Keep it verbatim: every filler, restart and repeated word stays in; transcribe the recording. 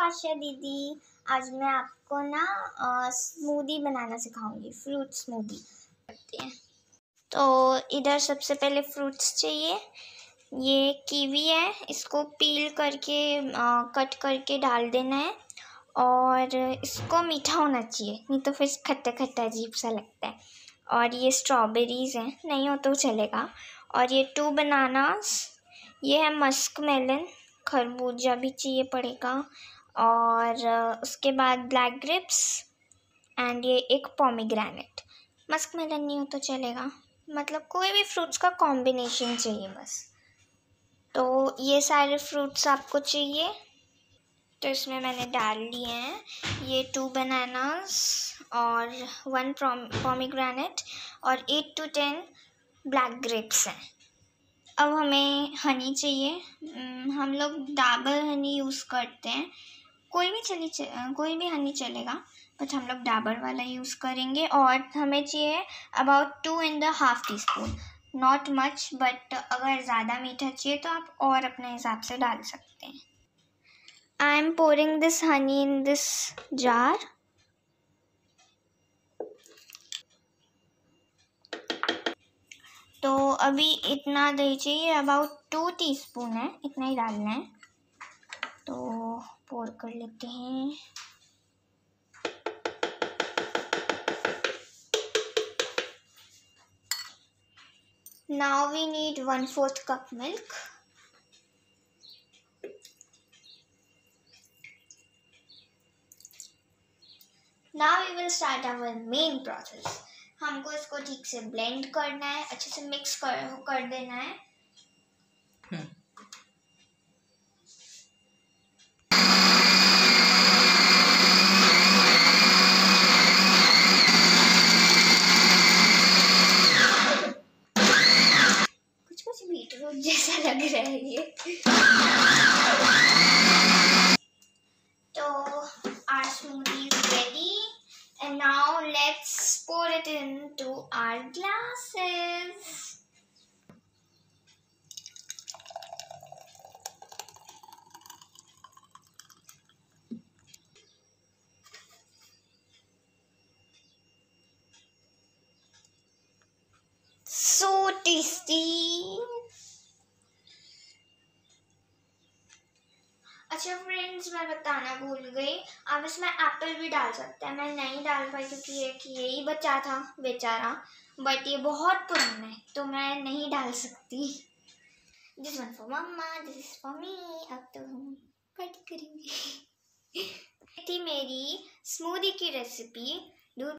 आशा दीदी। आज मैं आपको ना स्मूदी बनाना सिखाऊंगी, फ्रूट स्मूदी करते हैं। तो इधर सबसे पहले फ्रूट्स चाहिए। ये कीवी है, इसको पील करके आ, कट करके डाल देना है और इसको मीठा होना चाहिए, नहीं तो फिर खट्टा खट्टा अजीब सा लगता है। और ये स्ट्रॉबेरीज़ हैं, नहीं हो तो चलेगा। और ये टू बनानास, ये है मस्क मेलन, खरबूजा भी चाहिए पड़ेगा। और उसके बाद ब्लैक ग्रेप्स एंड ये एक पोमीग्रेनेट। मस्क मेलन नहीं हो तो चलेगा, मतलब कोई भी फ्रूट्स का कॉम्बिनेशन चाहिए बस। तो ये सारे फ्रूट्स आपको चाहिए, तो इसमें मैंने डाल लिए हैं ये टू बनानास और वन पोमीग्रेनेट और eight to ten black grapes हैं। अब हमें हनी चाहिए। हम लोग डाबर हनी यूज़ करते हैं, कोई भी चली कोई भी हनी चलेगा, बट हम लोग डाबर वाला यूज़ करेंगे। और हमें चाहिए about two and half teaspoon, not much, but अगर ज़्यादा मीठा चाहिए तो आप और अपने हिसाब से डाल सकते हैं। I am pouring this honey in this jar. तो अभी इतना दही चाहिए, अबाउट टू टीस्पून है, इतना ही डालना है। तो पोर कर लेते हैं। Now we need one fourth cup milk. Now we will start our main process. हमको इसको ठीक से ब्लेंड करना है, अच्छे से मिक्स कर कर देना है। कुछ कुछ बीटरूट जैसा लग रहा है ये। तो our smoothie is ready and now let's pour it into our glasses. So tasty. अच्छा फ्रेंड्स, मैं बताना भूल गई, आप इसमें एप्पल भी डाल सकते हैं। मैं नहीं डाल पाई क्योंकि ये कि यही बचा था बेचारा, बट ये बहुत पुराना है तो मैं नहीं डाल सकती। This one for mamma, this is for me. अब तो हम कट करेंगे। थी मेरी स्मूदी की रेसिपी। डू